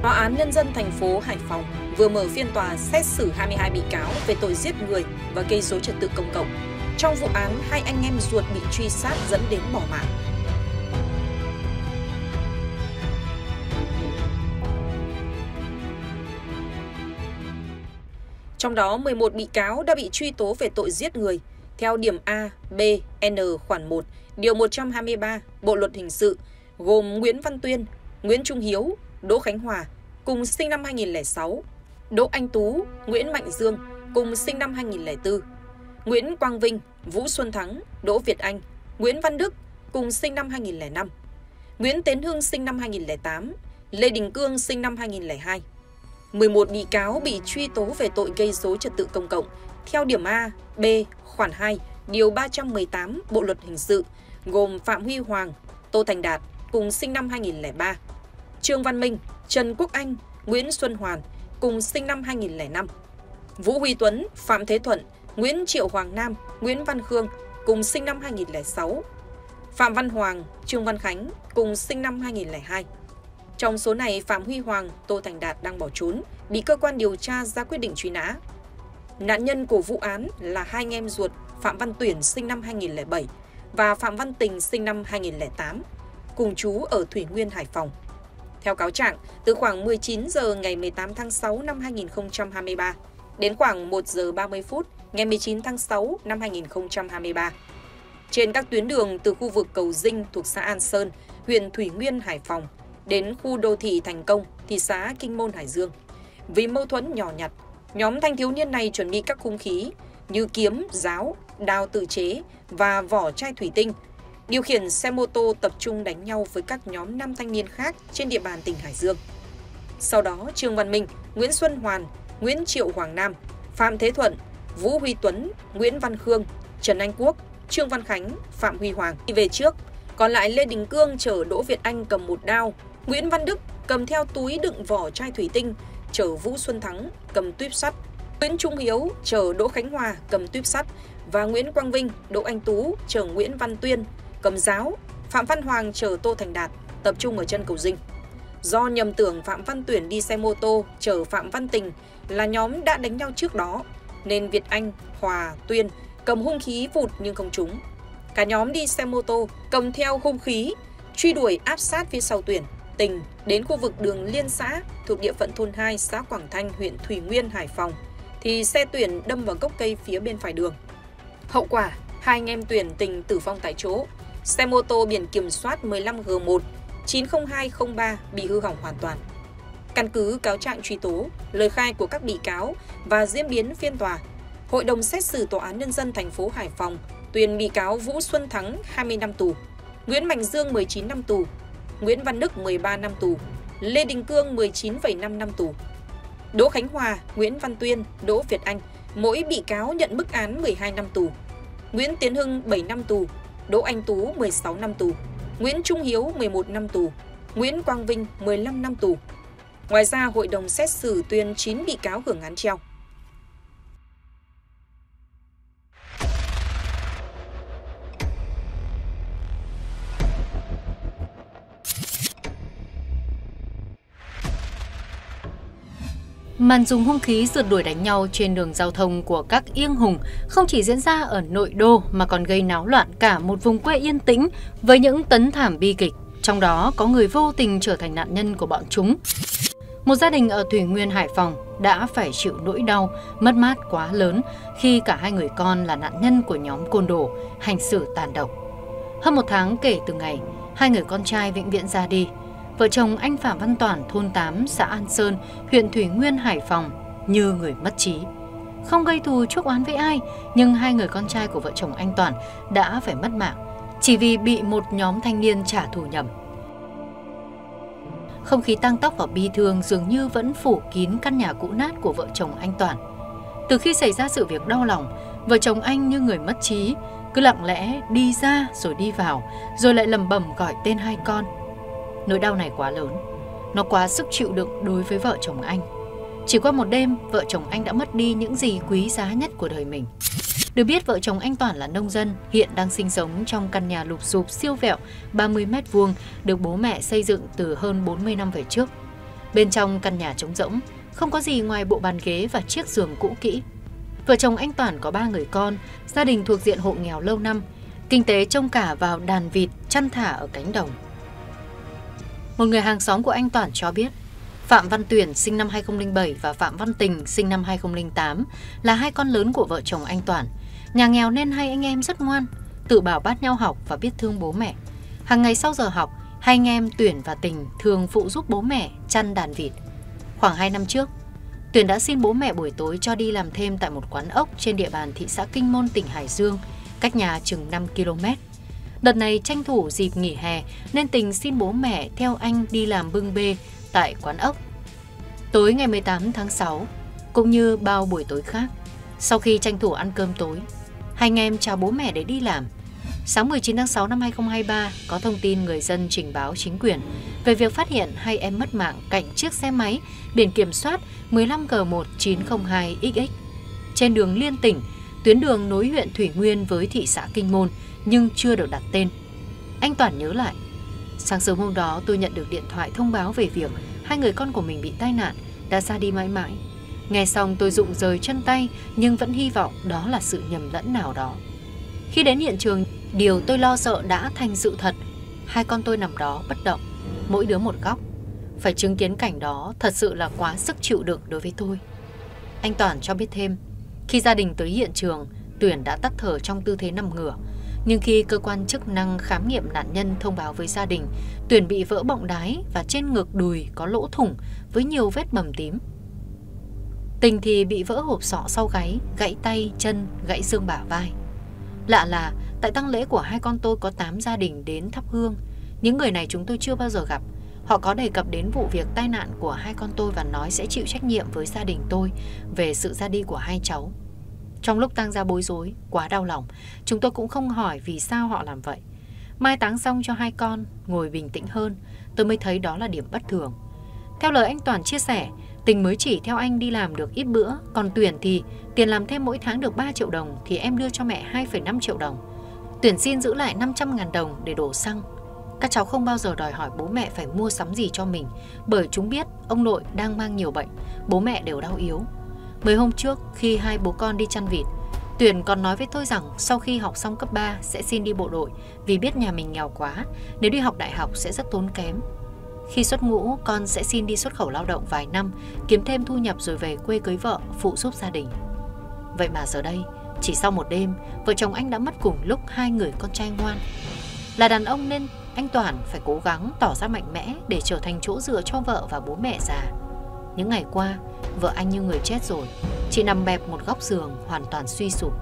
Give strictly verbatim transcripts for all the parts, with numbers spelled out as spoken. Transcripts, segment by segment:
Tòa án Nhân dân thành phố Hải Phòng vừa mở phiên tòa xét xử hai mươi hai bị cáo về tội giết người và gây rối trật tự công cộng. Trong vụ án, hai anh em ruột bị truy sát dẫn đến bỏ mạng. Trong đó, mười một bị cáo đã bị truy tố về tội giết người theo điểm A, B, N khoản một, điều một trăm hai mươi ba Bộ luật hình sự, gồm Nguyễn Văn Tuyên, Nguyễn Trung Hiếu, Đỗ Khánh Hòa, cùng sinh năm hai nghìn không trăm lẻ sáu, Đỗ Anh Tú, Nguyễn Mạnh Dương, cùng sinh năm hai nghìn không trăm lẻ bốn, Nguyễn Quang Vinh, Vũ Xuân Thắng, Đỗ Việt Anh, Nguyễn Văn Đức, cùng sinh năm hai nghìn không trăm lẻ năm, Nguyễn Tiến Hưng sinh năm hai nghìn không trăm lẻ tám, Lê Đình Cương sinh năm hai nghìn không trăm lẻ hai. mười một bị cáo bị truy tố về tội gây rối trật tự công cộng theo điểm A, B, khoản hai, điều ba trăm mười tám Bộ luật hình sự, gồm Phạm Huy Hoàng, Tô Thành Đạt, cùng sinh năm hai nghìn không trăm lẻ ba, Trương Văn Minh, Trần Quốc Anh, Nguyễn Xuân Hoàn, cùng sinh năm hai nghìn không trăm lẻ năm, Vũ Huy Tuấn, Phạm Thế Thuận, Nguyễn Triệu Hoàng Nam, Nguyễn Văn Khương, cùng sinh năm hai nghìn không trăm lẻ sáu, Phạm Văn Hoàng, Trương Văn Khánh, cùng sinh năm hai nghìn không trăm lẻ hai. Trong số này, Phạm Huy Hoàng, Tô Thành Đạt đang bỏ trốn, bị cơ quan điều tra ra quyết định truy nã. Nạn nhân của vụ án là hai anh em ruột Phạm Văn Tuyển sinh năm hai nghìn không trăm lẻ bảy và Phạm Văn Tình sinh năm hai nghìn không trăm lẻ tám, cùng trú ở Thủy Nguyên, Hải Phòng. Theo cáo trạng, từ khoảng mười chín giờ ngày mười tám tháng sáu năm hai nghìn không trăm hai mươi ba đến khoảng một giờ ba mươi phút ngày mười chín tháng sáu năm hai nghìn không trăm hai mươi ba, trên các tuyến đường từ khu vực Cầu Dinh thuộc xã An Sơn, huyện Thủy Nguyên, Hải Phòng, đến khu đô thị Thành Công, thị xã Kinh Môn, Hải Dương, vì mâu thuẫn nhỏ nhặt, nhóm thanh thiếu niên này chuẩn bị các hung khí như kiếm, giáo, đao tự chế và vỏ chai thủy tinh, điều khiển xe mô tô tập trung đánh nhau với các nhóm nam thanh niên khác trên địa bàn tỉnh Hải Dương. Sau đó, Trương Văn Minh, Nguyễn Xuân Hoàn, Nguyễn Triệu Hoàng Nam, Phạm Thế Thuận, Vũ Huy Tuấn, Nguyễn Văn Khương, Trần Anh Quốc, Trương Văn Khánh, Phạm Huy Hoàng đi về trước, còn lại Lê Đình Cương chở Đỗ Việt Anh cầm một đao, Nguyễn Văn Đức cầm theo túi đựng vỏ chai thủy tinh chở Vũ Xuân Thắng cầm tuyếp sắt, Nguyễn Trung Hiếu chở Đỗ Khánh Hòa cầm tuyếp sắt và Nguyễn Quang Vinh, Đỗ Anh Tú chở Nguyễn Văn Tuyên cầm giáo, Phạm Văn Hoàng chở Tô Thành Đạt tập trung ở chân Cầu Dinh. Do nhầm tưởng Phạm Văn Tuyển đi xe mô tô chở Phạm Văn Tình là nhóm đã đánh nhau trước đó, nên Việt Anh, Hòa, Tuyên cầm hung khí vụt nhưng không trúng. Cả nhóm đi xe mô tô cầm theo hung khí truy đuổi áp sát phía sau Tuyển, Tình đến khu vực đường Liên xã thuộc địa phận thôn hai, xã Quảng Thanh, huyện Thủy Nguyên, Hải Phòng, thì xe Tuyển đâm vào gốc cây phía bên phải đường. Hậu quả, hai anh em Tuyển, Tình tử vong tại chỗ. Xe mô tô biển kiểm soát mười lăm G một chín không hai không ba bị hư hỏng hoàn toàn. Căn cứ cáo trạng truy tố, lời khai của các bị cáo và diễn biến phiên tòa, Hội đồng xét xử Tòa án Nhân dân thành phố Hải Phòng tuyên bị cáo Vũ Xuân Thắng hai mươi năm tù, Nguyễn Mạnh Dương mười chín năm tù, Nguyễn Văn Đức mười ba năm tù, Lê Đình Cương mười chín phẩy năm năm tù. Đỗ Khánh Hòa, Nguyễn Văn Tuyên, Đỗ Việt Anh mỗi bị cáo nhận mức án mười hai năm tù. Nguyễn Tiến Hưng bảy năm tù, Đỗ Anh Tú mười sáu năm tù, Nguyễn Trung Hiếu mười một năm tù, Nguyễn Quang Vinh mười lăm năm tù. Ngoài ra, hội đồng xét xử tuyên chín bị cáo hưởng án treo. Màn dùng hung khí rượt đuổi đánh nhau trên đường giao thông của các Yên Hùng không chỉ diễn ra ở nội đô mà còn gây náo loạn cả một vùng quê yên tĩnh với những tấn thảm bi kịch, trong đó có người vô tình trở thành nạn nhân của bọn chúng. Một gia đình ở Thủy Nguyên, Hải Phòng đã phải chịu nỗi đau, mất mát quá lớn khi cả hai người con là nạn nhân của nhóm côn đồ hành xử tàn độc. Hơn một tháng kể từ ngày hai người con trai vĩnh viễn ra đi, vợ chồng anh Phạm Văn Toản, thôn tám, xã An Sơn, huyện Thủy Nguyên, Hải Phòng như người mất trí. Không gây thù chuốc oán với ai, nhưng hai người con trai của vợ chồng anh Toản đã phải mất mạng chỉ vì bị một nhóm thanh niên trả thù nhầm. Không khí tang tóc và bi thương dường như vẫn phủ kín căn nhà cũ nát của vợ chồng anh Toản. Từ khi xảy ra sự việc đau lòng, vợ chồng anh như người mất trí, cứ lặng lẽ đi ra rồi đi vào, rồi lại lẩm bẩm gọi tên hai con. Nỗi đau này quá lớn, nó quá sức chịu đựng đối với vợ chồng anh. Chỉ qua một đêm, vợ chồng anh đã mất đi những gì quý giá nhất của đời mình. Được biết, vợ chồng anh Toản là nông dân, hiện đang sinh sống trong căn nhà lụp xụp siêu vẹo ba mươi mét vuông được bố mẹ xây dựng từ hơn bốn mươi năm về trước. Bên trong căn nhà trống rỗng, không có gì ngoài bộ bàn ghế và chiếc giường cũ kỹ. Vợ chồng anh Toản có ba người con, gia đình thuộc diện hộ nghèo lâu năm, kinh tế trông cả vào đàn vịt chăn thả ở cánh đồng. Một người hàng xóm của anh Toản cho biết, Phạm Văn Tuyển sinh năm hai không không bảy và Phạm Văn Tình sinh năm hai không không tám là hai con lớn của vợ chồng anh Toản. Nhà nghèo nên hai anh em rất ngoan, tự bảo bắt nhau học và biết thương bố mẹ. Hàng ngày sau giờ học, hai anh em Tuyển và Tình thường phụ giúp bố mẹ chăn đàn vịt. Khoảng hai năm trước, Tuyển đã xin bố mẹ buổi tối cho đi làm thêm tại một quán ốc trên địa bàn thị xã Kinh Môn, tỉnh Hải Dương, cách nhà chừng năm ki lô mét. Đợt này tranh thủ dịp nghỉ hè nên Tình xin bố mẹ theo anh đi làm bưng bê tại quán ốc. Tối ngày mười tám tháng sáu, cũng như bao buổi tối khác, sau khi tranh thủ ăn cơm tối, hai anh em chào bố mẹ để đi làm. Sáng mười chín tháng sáu năm hai không hai ba, có thông tin người dân trình báo chính quyền về việc phát hiện hai em mất mạng cạnh chiếc xe máy biển kiểm soát mười lăm G một chín không hai X X trên đường liên tỉnh, tuyến đường nối huyện Thủy Nguyên với thị xã Kinh Môn nhưng chưa được đặt tên. Anh Toản nhớ lại, sáng sớm hôm đó tôi nhận được điện thoại thông báo về việc hai người con của mình bị tai nạn, đã ra đi mãi mãi. Nghe xong tôi rụng rời chân tay nhưng vẫn hy vọng đó là sự nhầm lẫn nào đó. Khi đến hiện trường, điều tôi lo sợ đã thành sự thật. Hai con tôi nằm đó bất động, mỗi đứa một góc. Phải chứng kiến cảnh đó thật sự là quá sức chịu đựng đối với tôi. Anh Toản cho biết thêm, khi gia đình tới hiện trường, Tuyển đã tắt thở trong tư thế nằm ngửa. Nhưng khi cơ quan chức năng khám nghiệm nạn nhân thông báo với gia đình, Tuyển bị vỡ bọng đái và trên ngực đùi có lỗ thủng với nhiều vết bầm tím. Tình thì bị vỡ hộp sọ sau gáy, gãy tay, chân, gãy xương bả vai. Lạ là tại tang lễ của hai con tôi có tám gia đình đến thắp hương. Những người này chúng tôi chưa bao giờ gặp. Họ có đề cập đến vụ việc tai nạn của hai con tôi và nói sẽ chịu trách nhiệm với gia đình tôi về sự ra đi của hai cháu. Trong lúc tang gia bối rối, quá đau lòng, chúng tôi cũng không hỏi vì sao họ làm vậy. Mai táng xong cho hai con, ngồi bình tĩnh hơn, tôi mới thấy đó là điểm bất thường. Theo lời anh Toản chia sẻ, Tình mới chỉ theo anh đi làm được ít bữa, còn Tuyển thì tiền làm thêm mỗi tháng được ba triệu đồng thì em đưa cho mẹ hai phẩy năm triệu đồng. Tuyển xin giữ lại năm trăm ngàn đồng để đổ xăng. Các cháu không bao giờ đòi hỏi bố mẹ phải mua sắm gì cho mình, bởi chúng biết ông nội đang mang nhiều bệnh, bố mẹ đều đau yếu. Mấy hôm trước khi hai bố con đi chăn vịt, Tuyển còn nói với tôi rằng sau khi học xong cấp ba sẽ xin đi bộ đội vì biết nhà mình nghèo quá, nếu đi học đại học sẽ rất tốn kém. Khi xuất ngũ, con sẽ xin đi xuất khẩu lao động vài năm, kiếm thêm thu nhập rồi về quê cưới vợ, phụ giúp gia đình. Vậy mà giờ đây, chỉ sau một đêm, vợ chồng anh đã mất cùng lúc hai người con trai ngoan. Là đàn ông nên anh Toản phải cố gắng tỏ ra mạnh mẽ để trở thành chỗ dựa cho vợ và bố mẹ già. Những ngày qua, vợ anh như người chết rồi, chỉ nằm bẹp một góc giường hoàn toàn suy sụp.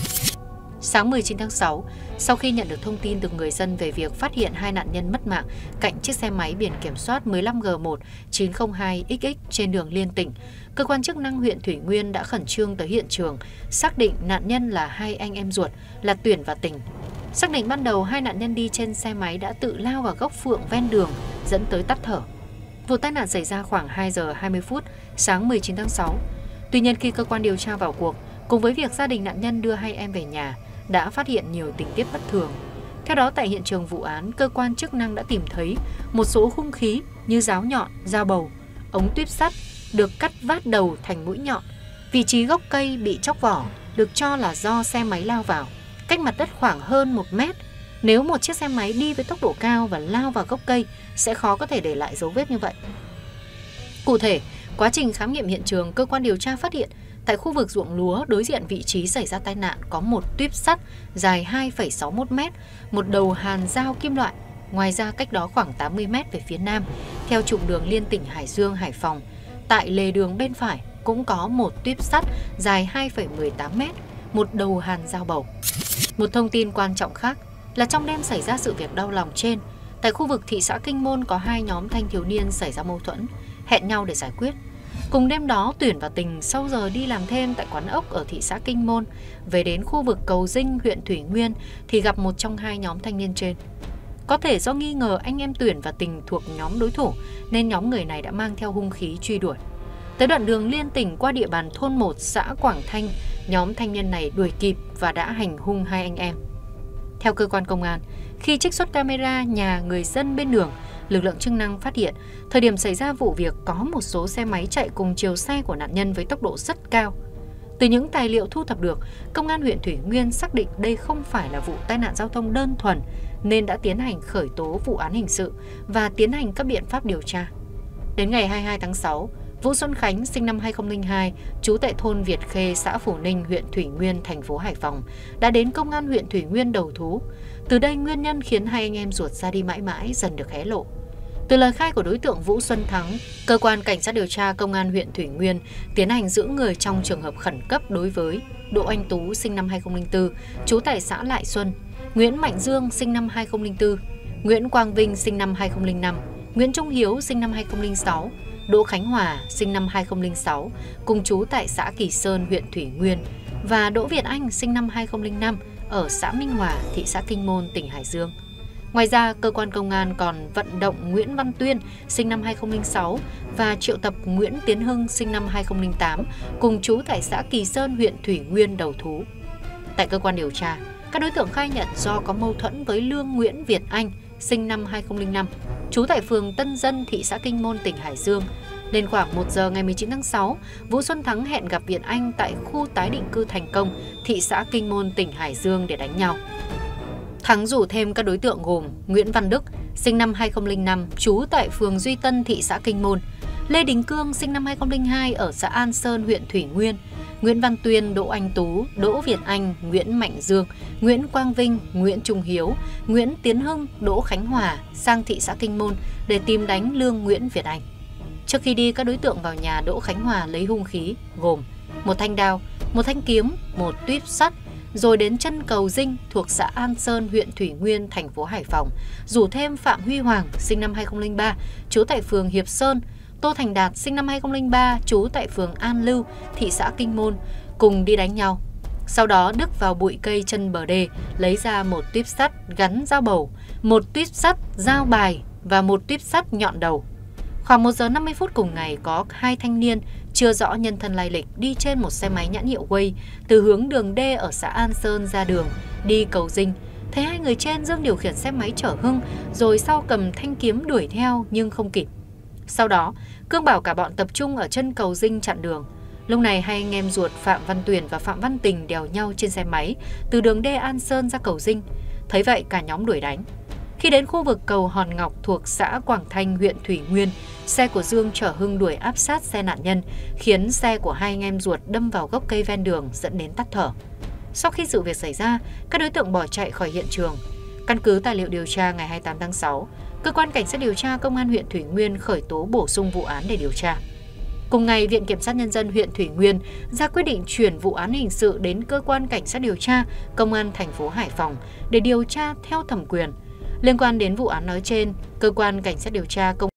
Sáng mười chín tháng sáu, sau khi nhận được thông tin từ người dân về việc phát hiện hai nạn nhân mất mạng cạnh chiếc xe máy biển kiểm soát mười lăm G một chín không hai X X trên đường liên tỉnh, cơ quan chức năng huyện Thủy Nguyên đã khẩn trương tới hiện trường, xác định nạn nhân là hai anh em ruột là Tuyển và Tình. Xác định ban đầu hai nạn nhân đi trên xe máy đã tự lao vào gốc phượng ven đường dẫn tới tắt thở. Vụ tai nạn xảy ra khoảng hai giờ hai mươi phút sáng mười chín tháng sáu. Tuy nhiên khi cơ quan điều tra vào cuộc, cùng với việc gia đình nạn nhân đưa hai em về nhà, đã phát hiện nhiều tình tiết bất thường. Theo đó, tại hiện trường vụ án, cơ quan chức năng đã tìm thấy một số hung khí như giáo nhọn, dao bầu, ống tuyếp sắt được cắt vát đầu thành mũi nhọn. Vị trí gốc cây bị chóc vỏ được cho là do xe máy lao vào, cách mặt đất khoảng hơn một mét. Nếu một chiếc xe máy đi với tốc độ cao và lao vào gốc cây sẽ khó có thể để lại dấu vết như vậy. Cụ thể, quá trình khám nghiệm hiện trường, cơ quan điều tra phát hiện tại khu vực ruộng lúa đối diện vị trí xảy ra tai nạn có một tuyếp sắt dài hai phẩy sáu mốt mét, một đầu hàn dao kim loại. Ngoài ra cách đó khoảng tám mươi mét về phía nam, theo trục đường liên tỉnh Hải Dương, Hải Phòng, tại lề đường bên phải cũng có một tuyếp sắt dài hai phẩy mười tám mét, một đầu hàn dao bầu. Một thông tin quan trọng khác là trong đêm xảy ra sự việc đau lòng trên, tại khu vực thị xã Kinh Môn có hai nhóm thanh thiếu niên xảy ra mâu thuẫn, hẹn nhau để giải quyết. Cùng đêm đó, Tuyển và Tình sau giờ đi làm thêm tại quán ốc ở thị xã Kinh Môn, về đến khu vực Cầu Dinh, huyện Thủy Nguyên thì gặp một trong hai nhóm thanh niên trên. Có thể do nghi ngờ anh em Tuyển và Tình thuộc nhóm đối thủ nên nhóm người này đã mang theo hung khí truy đuổi. Tới đoạn đường liên tỉnh qua địa bàn thôn một xã Quảng Thanh, nhóm thanh niên này đuổi kịp và đã hành hung hai anh em. Theo cơ quan công an, khi trích xuất camera nhà người dân bên đường, lực lượng chức năng phát hiện thời điểm xảy ra vụ việc có một số xe máy chạy cùng chiều xe của nạn nhân với tốc độ rất cao. Từ những tài liệu thu thập được, Công an huyện Thủy Nguyên xác định đây không phải là vụ tai nạn giao thông đơn thuần nên đã tiến hành khởi tố vụ án hình sự và tiến hành các biện pháp điều tra. Đến ngày hai mươi hai tháng sáu, Vũ Xuân Khánh sinh năm hai nghìn không trăm linh hai, trú tại thôn Việt Khê, xã Phổ Ninh, huyện Thủy Nguyên, thành phố Hải Phòng, đã đến Công an huyện Thủy Nguyên đầu thú. Từ đây nguyên nhân khiến hai anh em ruột ra đi mãi mãi dần được hé lộ. Từ lời khai của đối tượng Vũ Xuân Thắng, cơ quan cảnh sát điều tra Công an huyện Thủy Nguyên tiến hành giữ người trong trường hợp khẩn cấp đối với Đỗ Anh Tú sinh năm hai nghìn không trăm linh tư, trú tại xã Lại Xuân, Nguyễn Mạnh Dương sinh năm hai nghìn không trăm linh tư, Nguyễn Quang Vinh sinh năm hai nghìn không trăm linh năm, Nguyễn Trung Hiếu sinh năm hai nghìn không trăm linh sáu, Đỗ Khánh Hòa sinh năm hai nghìn không trăm linh sáu, cùng trú tại xã Kỳ Sơn, huyện Thủy Nguyên, và Đỗ Việt Anh sinh năm hai nghìn không trăm linh năm ở xã Minh Hòa, thị xã Kinh Môn, tỉnh Hải Dương. Ngoài ra, cơ quan công an còn vận động Nguyễn Văn Tuyên sinh năm hai nghìn không trăm linh sáu và triệu tập Nguyễn Tiến Hưng sinh năm hai nghìn không trăm linh tám cùng trú tại xã Kỳ Sơn, huyện Thủy Nguyên đầu thú. Tại cơ quan điều tra, các đối tượng khai nhận do có mâu thuẫn với Lương Nguyễn Việt Anh sinh năm hai nghìn không trăm linh năm, trú tại phường Tân Dân, thị xã Kinh Môn, tỉnh Hải Dương, nên khoảng một giờ ngày mười chín tháng sáu, Vũ Xuân Thắng hẹn gặp Việt Anh tại khu tái định cư Thành Công, thị xã Kinh Môn, tỉnh Hải Dương để đánh nhau. Thắng rủ thêm các đối tượng gồm Nguyễn Văn Đức, sinh năm hai nghìn không trăm linh năm, trú tại phường Duy Tân, thị xã Kinh Môn, Lê Đình Cương, sinh năm hai nghìn không trăm linh hai, ở xã An Sơn, huyện Thủy Nguyên, Nguyễn Văn Tuyên, Đỗ Anh Tú, Đỗ Việt Anh, Nguyễn Mạnh Dương, Nguyễn Quang Vinh, Nguyễn Trung Hiếu, Nguyễn Tiến Hưng, Đỗ Khánh Hòa sang thị xã Kinh Môn để tìm đánh Lương Nguyễn Việt Anh. Trước khi đi, các đối tượng vào nhà Đỗ Khánh Hòa lấy hung khí gồm một thanh đao, một thanh kiếm, một tuýp sắt, rồi đến chân cầu Dinh thuộc xã An Sơn, huyện Thủy Nguyên, thành phố Hải Phòng, rủ thêm Phạm Huy Hoàng, sinh năm hai nghìn không trăm linh ba, trú tại phường Hiệp Sơn, Tô Thành Đạt, sinh năm hai nghìn không trăm linh ba, trú tại phường An Lưu, thị xã Kinh Môn, cùng đi đánh nhau. Sau đó Đức vào bụi cây chân bờ đê lấy ra một tuýp sắt gắn dao bầu, một tuýp sắt dao bài và một tuýp sắt nhọn đầu. Khoảng một giờ năm mươi phút cùng ngày, có hai thanh niên chưa rõ nhân thân lai lịch đi trên một xe máy nhãn hiệu Way từ hướng đường D ở xã An Sơn ra đường đi cầu Dinh. Thấy hai người trên, Dương điều khiển xe máy chở Hưng, rồi sau cầm thanh kiếm đuổi theo nhưng không kịp. Sau đó, Cương bảo cả bọn tập trung ở chân cầu Dinh chặn đường. Lúc này hai anh em ruột Phạm Văn Tuyển và Phạm Văn Tình đèo nhau trên xe máy từ đường D An Sơn ra cầu Dinh. Thấy vậy, cả nhóm đuổi đánh. Khi đến khu vực cầu Hòn Ngọc thuộc xã Quảng Thanh, huyện Thủy Nguyên, xe của Dương chở Hưng đuổi áp sát xe nạn nhân, khiến xe của hai anh em ruột đâm vào gốc cây ven đường dẫn đến tắc thở. Sau khi sự việc xảy ra, các đối tượng bỏ chạy khỏi hiện trường. Căn cứ tài liệu điều tra, ngày hai mươi tám tháng sáu, cơ quan cảnh sát điều tra Công an huyện Thủy Nguyên khởi tố bổ sung vụ án để điều tra. Cùng ngày, Viện Kiểm sát Nhân dân huyện Thủy Nguyên ra quyết định chuyển vụ án hình sự đến cơ quan cảnh sát điều tra Công an thành phố Hải Phòng để điều tra theo thẩm quyền. Liên quan đến vụ án nói trên, cơ quan cảnh sát điều tra Công